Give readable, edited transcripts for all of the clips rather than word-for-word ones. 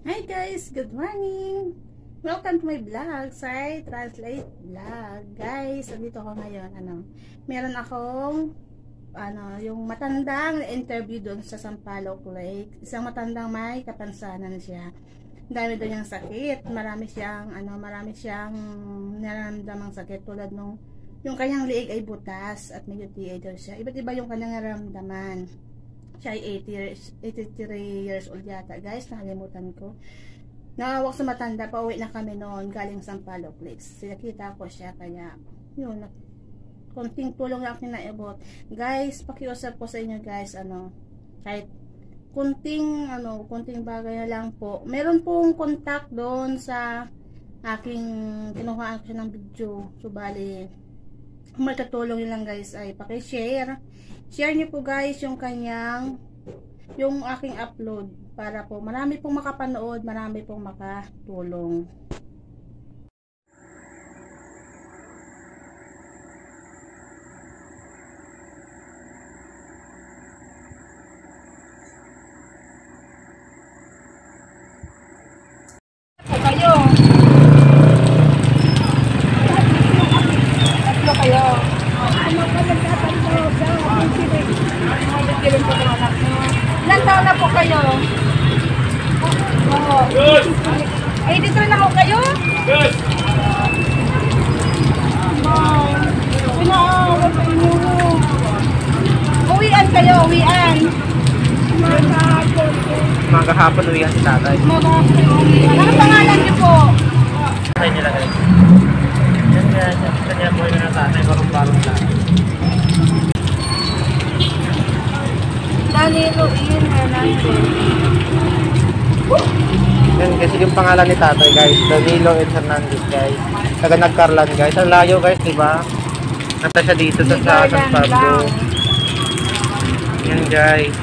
Hi guys, good morning! Welcome to my vlog, Sai Translate Vlog. Guys, andito ako ngayon, meron akong yung matandang interview doon sa Sampaloc Lake. Isang matandang may kapansanan siya. Dami doon yung sakit, marami siyang nararamdamang sakit tulad nung yung kanyang liig ay butas at may UTI daw siya. Iba't iba yung kanyang nararamdaman. Siya ay 83 years old yata. Guys, nakalimutan ko. Nawawak sa matanda, pauwi na kami noon galing Sampaloc Lakes. Nakita ko siya, kaya yun, konting tulong lang naibot. Guys, pakiusap ko sa inyo guys, kahit konting bagay na lang po. Meron pong contact doon sa aking kinuhaan ko siya ng video. So, bali, kung may katulong nyo lang guys ay paki-share. Share nyo po guys yung aking upload para po marami pong makapanood, marami pong makatulong. Tatlo kayo. Ilan taon na po kayo? Oo. Good! Ay, dito na ako kayo? Good! Wow. Pinaawa sa inyo. Uwian kayo, uwian. Magahapon uwian si tatay. Magahapon uwian. Ano pangalan niyo po? Tatay nila guys. Yan guys, kanya po yun na tatay, barong-barong lang. Danilo Ian Hernandez. Yan kasi yung pangalan ni tatay guys, Danilo Ed Hernandez guys. Taga Nagcarlan guys. Ang layo guys, diba? Nata siya dito sa San Pablo. Yan guys.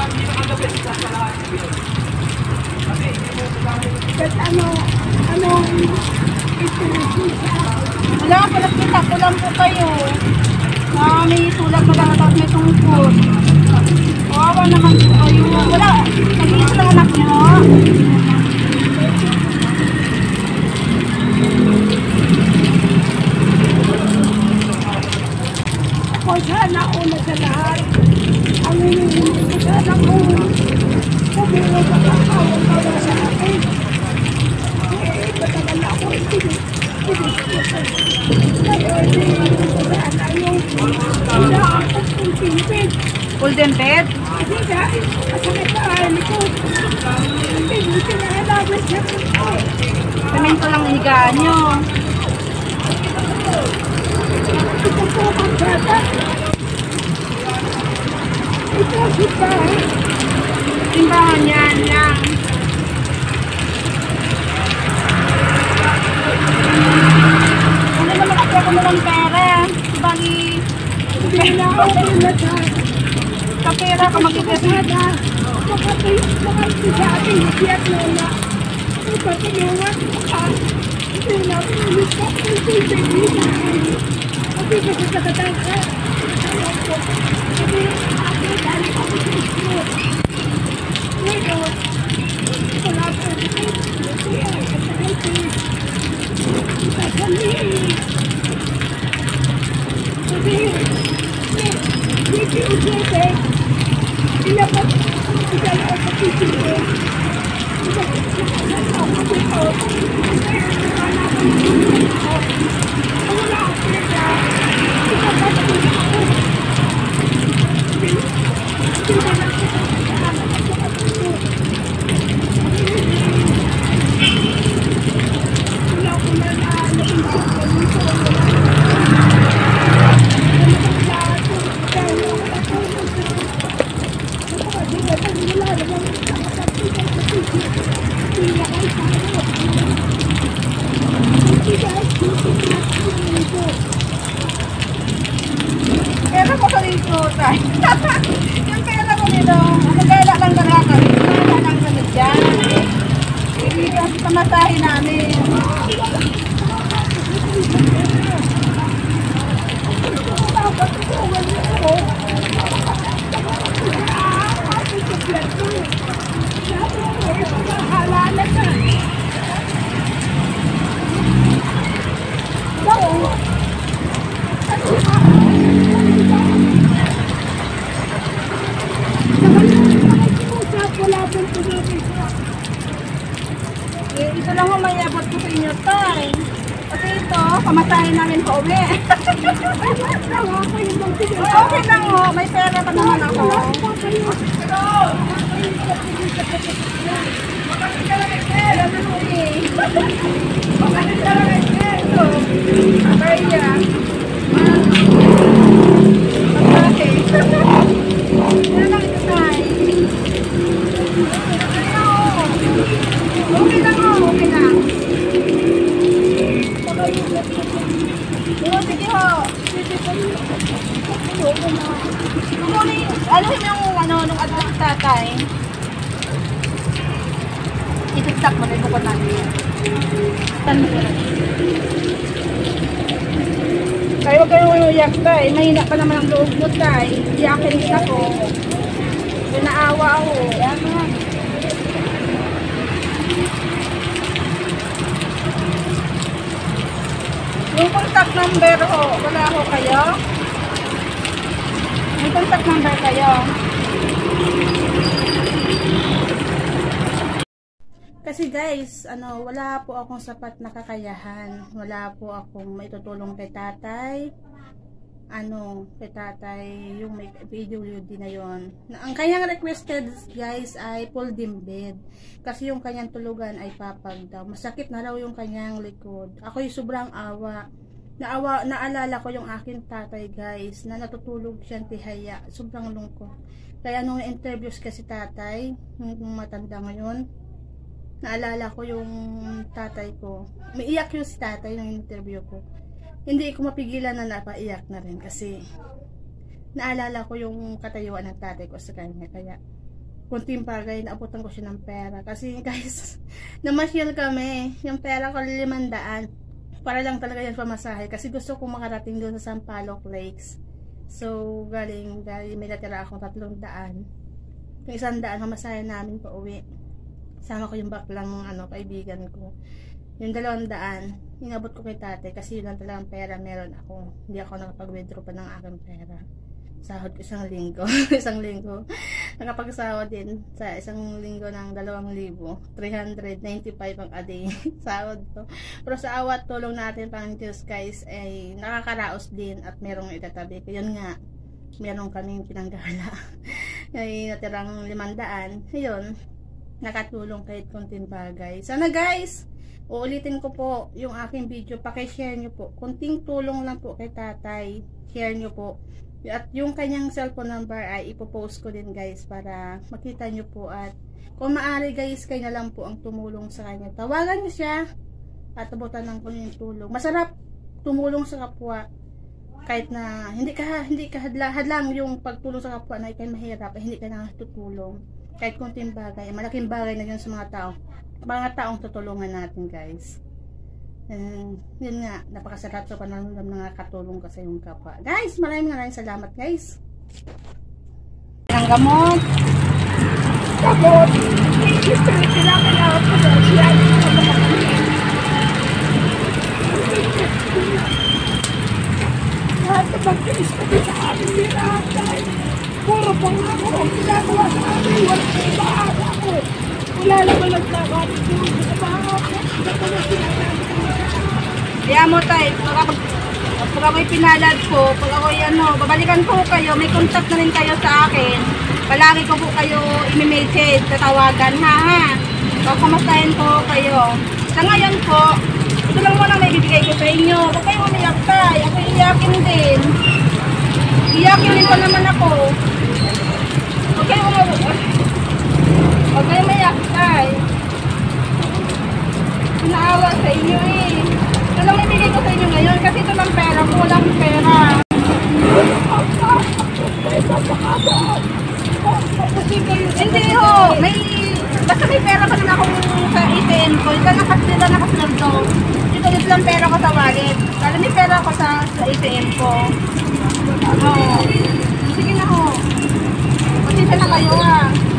Wala, palakita ko lang po kayo. May sulat na lang at may tungkol. Wawa naman po kayo. Wala, nag-iisa lang anak niyo. Ako sana una sa lahat. Ang hinihingi ko sana kung kumulong ka kakawang para sa akin. Matagal na ako pinag-ipusan. Ngayon, sana yung inaakot kong pimpin. Golden bed? Hindi dahil masakit na alam ko. Hindi kinahalaman siya ko. Semento lang higaan nyo. Ito po ang bata. Ito ang simbahan. Simbahan yan lang. Ano naman ako na lang pera? Bali, Hindi na ako pinatay. kapera ka mag-ipis. Mga sa ating higit na ipatulungan ka. Hindi na pinis ka kung sisilihan. Kasi kasi sa katangka. Ayaw ko. Hindi ako dahil ako sa ismo. Ngayon, wala pa rin. Kasi ay katangka. Kakaliin. Kasi, hindi usete. Dapat tidak ada pikiran. Tidak ada apa-apa. Pera ko sa rito, tay. Yung pera ko na tayo. Kasi ito, pamasahin namin pa uwi. Okay lang ho, may pera pa naman ako. Nung address tatay. Itiksak mo na yung bukod natin. Kaya huwag kayo uyak tay. Mahina pa naman ang loob mo tay. Iyakin ako. Pinaawa ako. Yan nga. Yung contact number ho, wala ho kayo? May contact number kayo? Kasi guys, wala po akong sapat na kakayahan. Wala po akong maitutulong kay tatay. Kay tatay, yung may PWD na yon. Ang kanyang requested guys ay folding bed. Kasi yung kanyang tulugan ay papag daw. Masakit na raw yung kanyang likod. Ako yung sobrang awa. Naalala ko yung aking tatay guys, na natutulog siyang tihaya. Sobrang lungkot. Kaya nung interviews kasi tatay, yung matanda ngayon, naalala ko yung tatay ko. Umiiyak yung si tatay nung interview ko. Hindi ko mapigilan na napaiyak na rin kasi naalala ko yung katayuan ng tatay ko sa kanya. Kaya kunting bagay, naabutan ko siya ng pera. Kasi guys, namasyal kami. Yung pera ko 500. Para lang talaga yan pamasahe. Kasi gusto kong makarating doon sa Sampaloc Lakes. So, galing may natira akong 300. Yung 100, mamasahe namin pa uwi. Sama ko yung baklang kaibigan ko. Yung 200, inabot ko kay tatay kasi yun lang talagang pera meron ako. Hindi ako nakapag-withdraw pa ng aking pera. Sahod ko isang linggo. Isang linggo. Nakapagsahod din sa isang linggo ng 2,000. 395 ang a day. Sahod ko. Pero sa awat tulong natin pang Diyos guys ay nakakaraos din at merong itatabi ko. Yun nga, meron kaming pinanggala. Ay natirang 500. Ayun. Nakatulong kahit konting bagay. Sana guys, uulitin ko po yung aking video. Paki-share nyo po. Kunting tulong lang po kay tatay. Share nyo po. At yung kanyang cellphone number ay ipopost ko din guys para makita nyo po. At kung maaari guys, kayo na lang po ang tumulong sa kanya. Tawagan nyo siya at abutan lang ko yung tulong. Masarap tumulong sa kapwa. Kahit na hindi ka hadlang yung pagtulong sa kapwa na ikay mahirap, hindi ka na tutulong. Kahit kunting bagay, malaking bagay na yun sa mga taong tutulungan natin guys. Yun nga, napakasarap sa pananamdam na nakatulong ka sa iyong kapwa. Guys, maraming salamat guys. Ang gamot. Gamot. Kailangan ko na siya. Lahat na magkinis ko sa amin nilakay. Puro pangako ang ginagawa sa amin. Walang ibahan ako. Wala naman nagkakati ko sa pangako. Kaya mo tayo, pag ako'y pinalad po, pag ako'y babalikan po kayo, may contact na rin kayo sa akin. Palagi ko po kayo i-message, tatawagan ha. Pagkamastahin po kayo. Sa ngayon po, ito lang muna may bibigay ko sa inyo. Huwag kayong umiyak tayo, ako iyakin din. Iyakin din pa naman ako. Huwag kayong umiyak tayo. Pinaawa sa inyo eh. Ito lang ibigay ko sa inyo ngayon kasi ito lang pera ko, walang pera. Hindi ho, basta may pera pa naman akong sa ATM ko. Ito nakasunod to. Dito lang pera ko sa wallet. Kala may pera ko sa ATM ko. Sige na ho. Pasensya na kayo ha.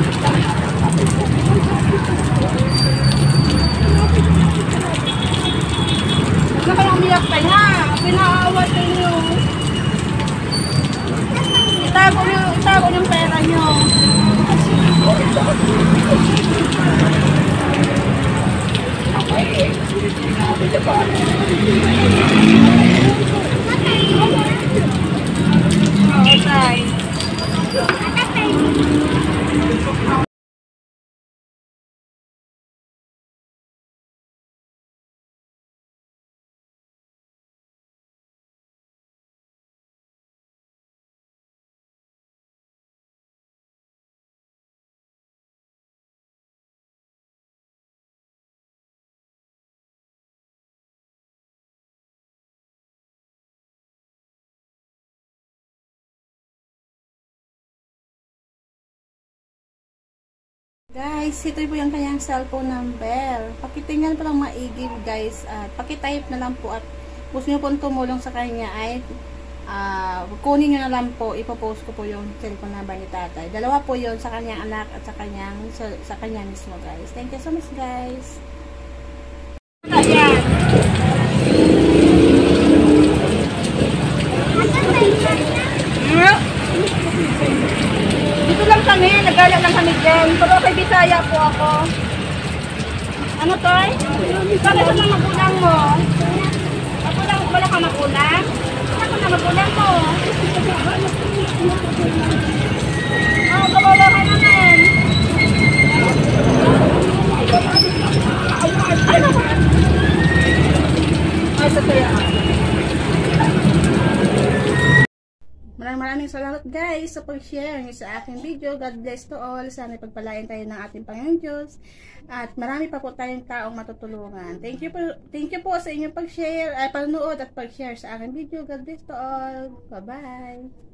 Huwag na kayong umiyak tayo ha. Pinaawa sa inyo. Itago yung pera nyo. Guys, ito po yung kanyang cellphone number. Pakitingnan po lang maigi guys at pakitype na lang po at gusto nyo po tumulong sa kanya ay kunin nyo na lang po, ipopost ko po yung cellphone number ni tatay. Dalawa po yon sa kanyang anak at sa kanya mismo guys. Thank you so much guys. Ayan. Dito lang kami, nagala lang kami dyan. Pero kay Bisaya po ako. Ano to? Bakit sa mga magulang mo? Magulang, wala ka magulang? Ako na magulang mo. Kawawa ka naman. Ay, sa kaya. Maraming salamat guys sa pag-share niyo sa aking video. God bless to all. Sana pagpalain tayo ng ating Panginoon Diyos. At marami pa po tayong taong matutulungan. Thank you po sa inyong pag-share, panonood at pag-share sa aking video. God bless to all. Bye-bye.